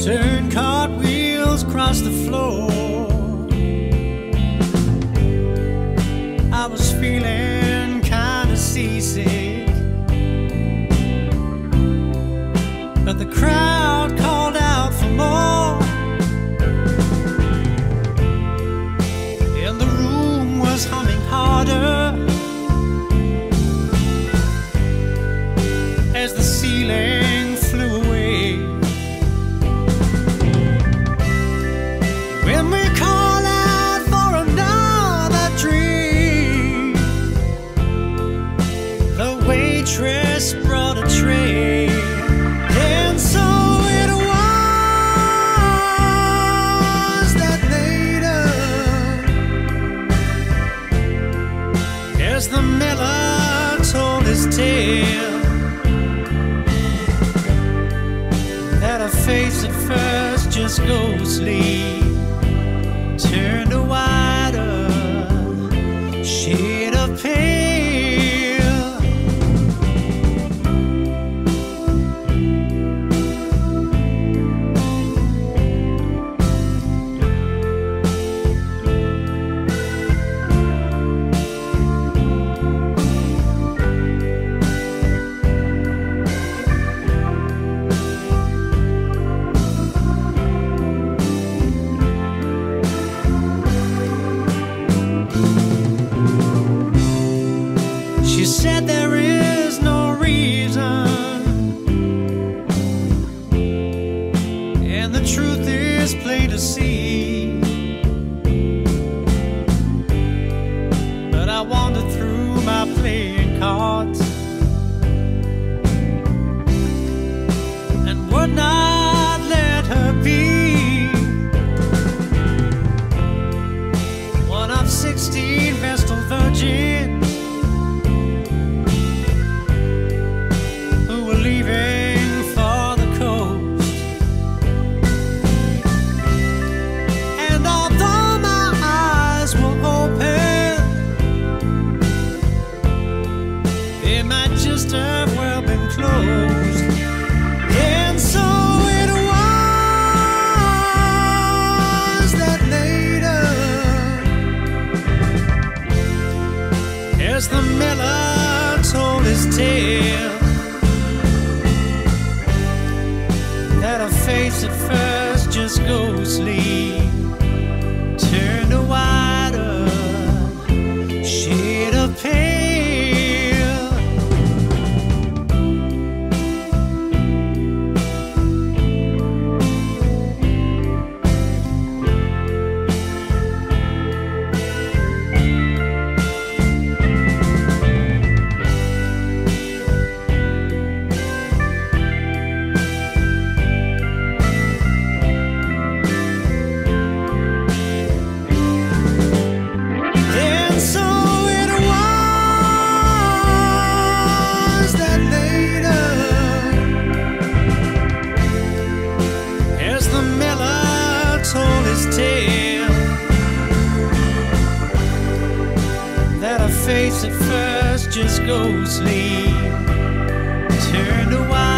turn cartwheels across the floor. I was feeling kinda seasick, but the crowd called out for more, and the room was humming harder as the ceiling flew away. When we call out for another drink, the waitress brought a tray. And so it was that later, as the miller told his tale, that a face at first just ghostly turned a wider shade of pale. She said there is no reason, and the truth is plain to see. But I wandered through my playing cards and would not let her be one of 16 Vestal virgins leaving for the coast. And although my eyes were open, they might just have well been closed. And so it was that later, as the miller told his tale, that a face at first just ghostly turned a wider shade of pale. That a face at first just ghostly turned a while